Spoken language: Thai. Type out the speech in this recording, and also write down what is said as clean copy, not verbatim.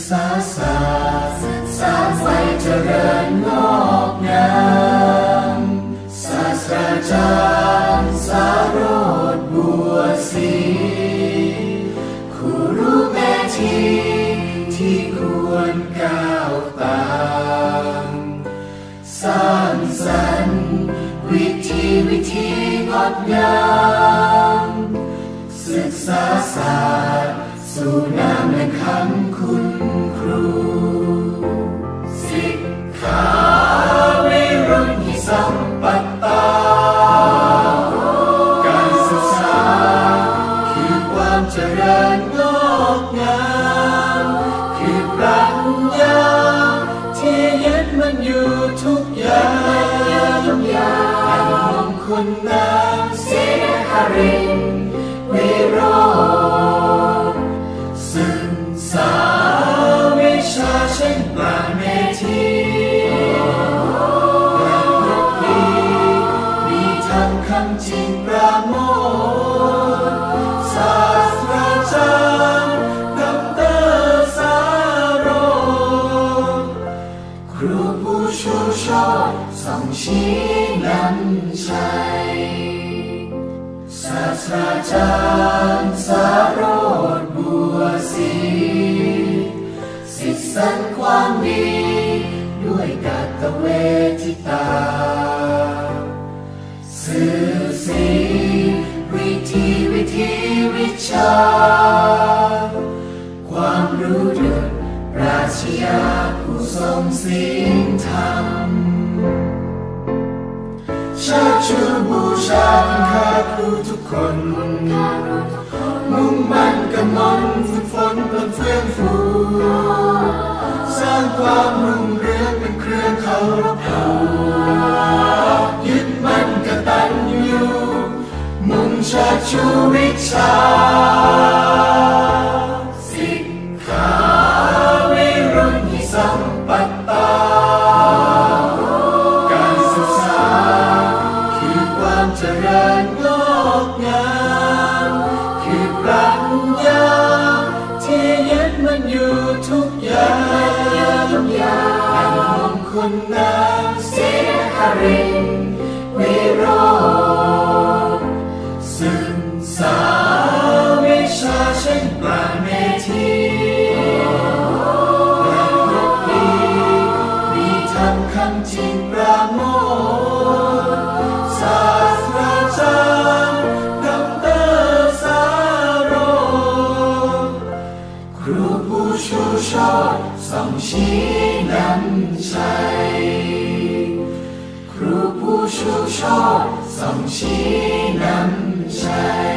ษาศาสตร์สร้างไว้เจริญงอกงามศาสตราจารย์สารสบัวศรีครูรู้แม่ทีที่ควรก้าวตามสร้างสรรค์วิธีงดงามศึกษาศาสตร์สู่นามและคำคุณครูศิกขาวิรุณหิสัมปัตตาการศึกษาคือความเจริญงอกงามคือปรัชญาที่ยึดมันอยู่ทุกอย่างอันมงคลนามเสหรินวิโรจน์ศึกษาวิชาเช่นปราเมธีและพระปีมีธรรมคำจริงประโมทศาสตราจารย์ดร.สารสครูผู้ชูชกส่องชี้นำชัยศาสตราจารย์สารสบัวศรีสิทธิสันความดีด้วยกตเวทิตาสื่อสีวิธีชาความรู้ดุจราชยาผู้ทรงศีลธรรมเชิดชูบูชาคุณค่าครูทุกคนมุ่งมั่นกำมลฝึกฝนเพื่อเฟื่องฟูสร้างความรุ่งเรืองเป็นเครื่องเคารพบูยึดมั่นกตัญญูมุ่งเชิดชูวิชาศิกขาวิรุณหิสัมปัตตาการศึกษาคือความเจริญงอกงามคือปรัชญาที่ยึดมันอยู่ทุกอย่างอันมงคลนามเสหรินวิโรจน์ศึกษาวิชาเช่นปราเมธีและพระปีมีธรรมคำจริงประโมทศาสตราจารย์ดร.สารสครูผู้ชูชกส่องชี้นำชัยครูผู้ชูชกส่องชี้นำชัย